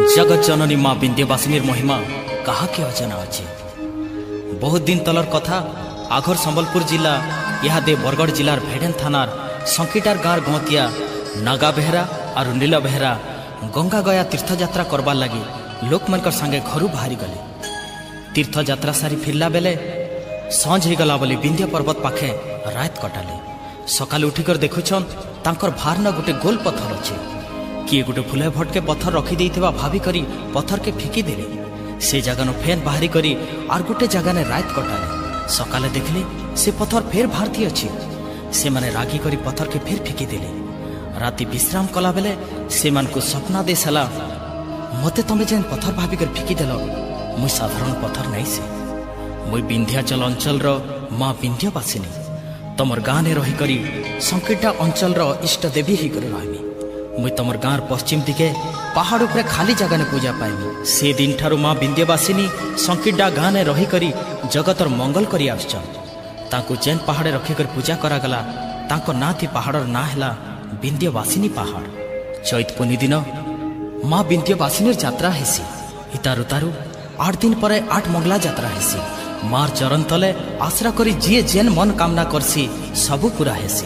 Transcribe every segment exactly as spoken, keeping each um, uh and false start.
जगत जननी माँ विंध्यवासिनी महिमा कहा के अजना अच्छे। बहुत दिन तलर कथा आघर संबलपुर जिला इहादे बरगढ़ जिलार भेडेन थानार संकीटार गाँव गवतिया नागा बेहरा और नीला बेहरा गंगा गया तीर्थयात्रा करबार लगी लोक मनकर संगे घर बाहरी गले। तीर्थयात्रा सारी फिरला बेले सांझ हो गला बोली विंध्य पर्वत पाखे रात कटाले। सकाल उठिकर देखुछन तांकर भारना गोटे गोल पत्थर अच्छे। किए गोटे फुले भटके पत्थर रखी देइथिबा भाभी करी पत्थर के फिकी देले। से जगह फेन बाहरी करी आर गोटे जगह ने रात कटाले। सकाले देखले से पत्थर फेर भारती अच्छी। से माने रागी करी पत्थर के फेर फिकी देले। राति विश्राम कला बेले से मान को सपना दे साला मते तमे जेन पत्थर भाभी कर फिकी देल मुई साधारण पत्थर नहीं से मुई विंध्याचल अंचल रो माँ विंध्यवासिनी तमर गाँव ने रही करी संकीटा अंचल रो इष्ट देवी ही कर रहमी। मुई तमर गाँव पश्चिम दिखे पहाड़ उपरे खाली जगह ने पूजा पाइमी। से दिन ठारू माँ विंध्यवासिनी संकीटा गाँव ने रही करी जगतर मंगल करी आछन। तांको जेन पहाड़े रखिकर पूजा करागला तांको ना थी पहाड़र ना हैला विंध्यवासिनी पहाड़। चैत पुनी दिन माँ विंध्यवासिनी यात्रा हेसी। इतारु तारु आठ दिन पर आठ मंगला यात्रा हेसी। मार चरण तले आश्रा करी जी जेन मन कामना करसी सबू पूरा हेसी।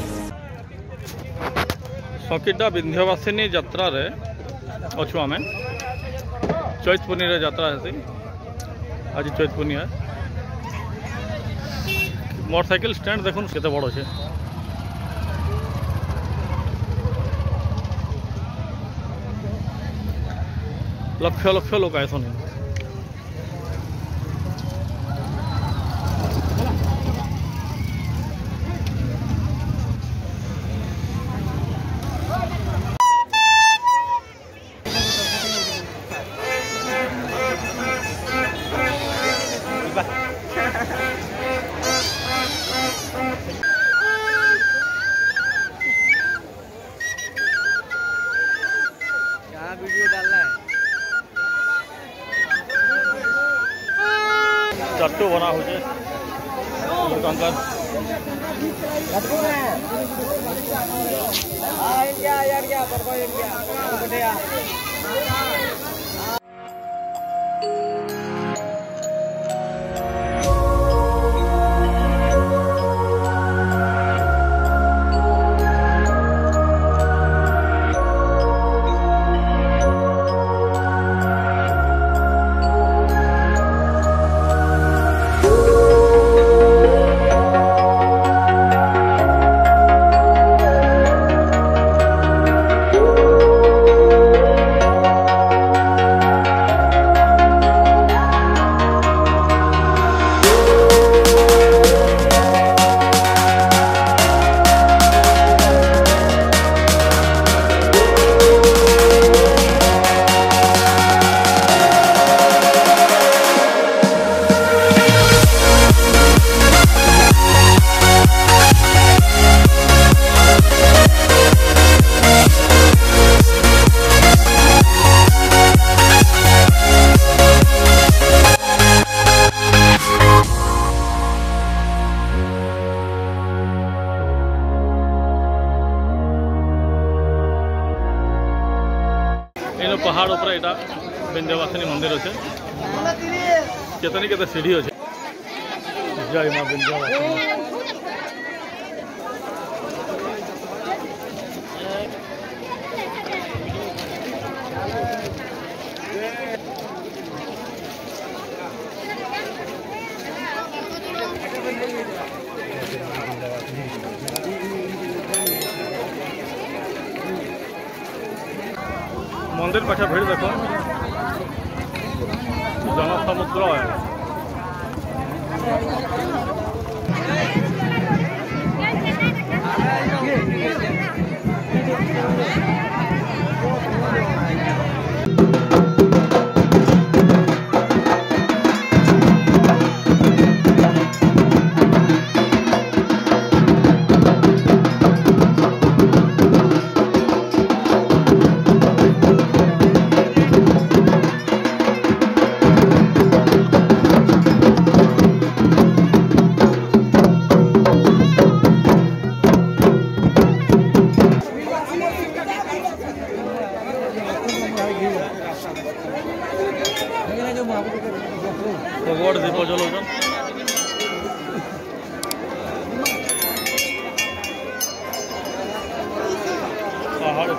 संकीटा विंध्यवासिनी यात्रा रे अच्छु आमे चैत पुनी रे यात्रा हेसी। आज चैत पुनी है। मोटरसाइकिल स्टैंड देखुन केते बड़ छे। लक्ष लक्ष लोक आयसन। वीडियो डालना है। चट्टू बना हुए पहाड़ ऊपर एटा विंध्यवासिनी मंदिर अच्छे। केतनी केते सीढ़ी अच्छे। जय माँ विंध्यवासिनी। मंदिर पाखे भीड़ देखो जनसमुद्र है।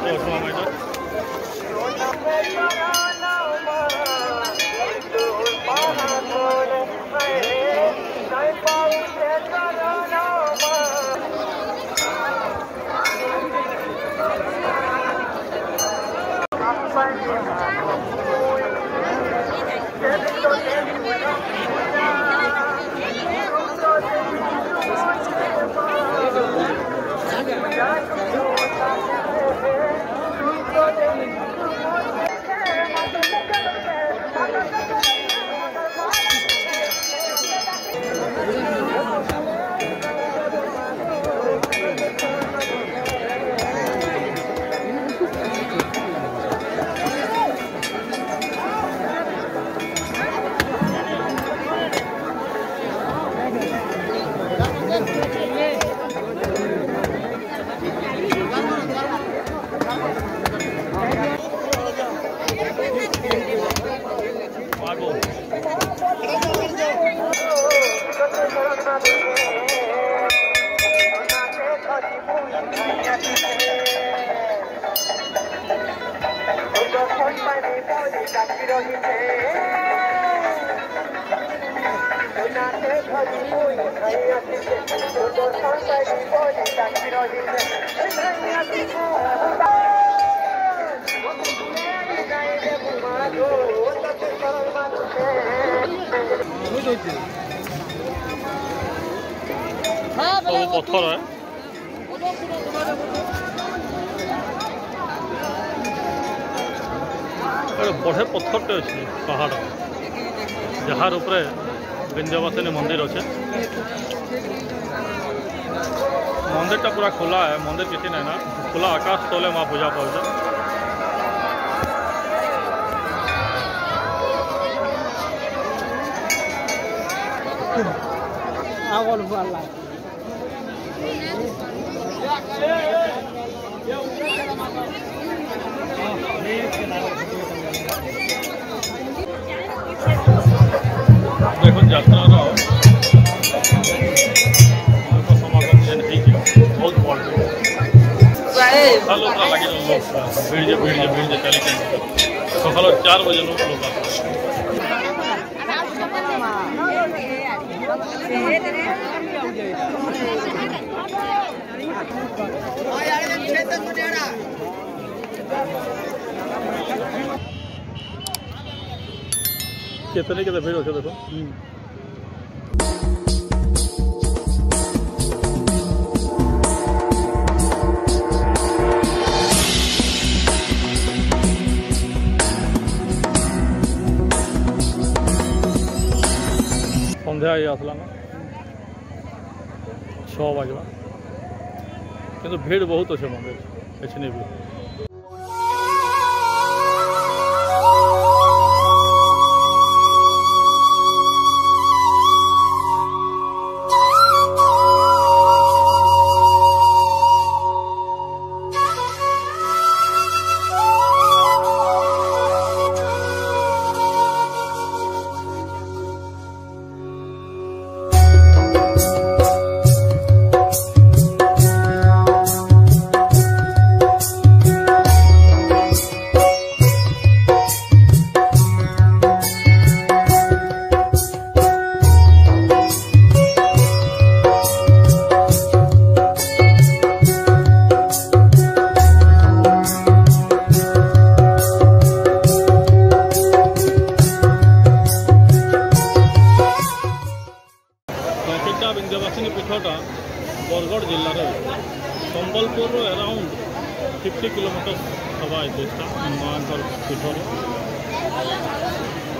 ଅଛୁ ଆମେ ଏଇଟା ସବୁ ପଥର बड़े पत्थरटे अच्छे पहाड़ जार उपरे विंध्यवासिनी मंदिर अच्छे मंदिरटा पूरा खुला है मंदिर किसी नहीं ना खुला आकाश तले माँ पूजा पाऊे देखो यात्रार समागम जेन बहुत बड़ लगे लोग भीड़ भीड़ भीड़ चली सकाल चार बजे लोग लोग कितने कितने भीड़ अच्छे देखो सन्ध्या ये आसला ना छः बजला किंतु भीड़ बहुत अच्छे मंदिर अच्छे नहीं भीड़ विंध्यवासिनी पीठटा बरगढ़ जिलार संबलपुर अराउंड फिफ्टी किलोमीटर हवा है देशटा माँ पीठर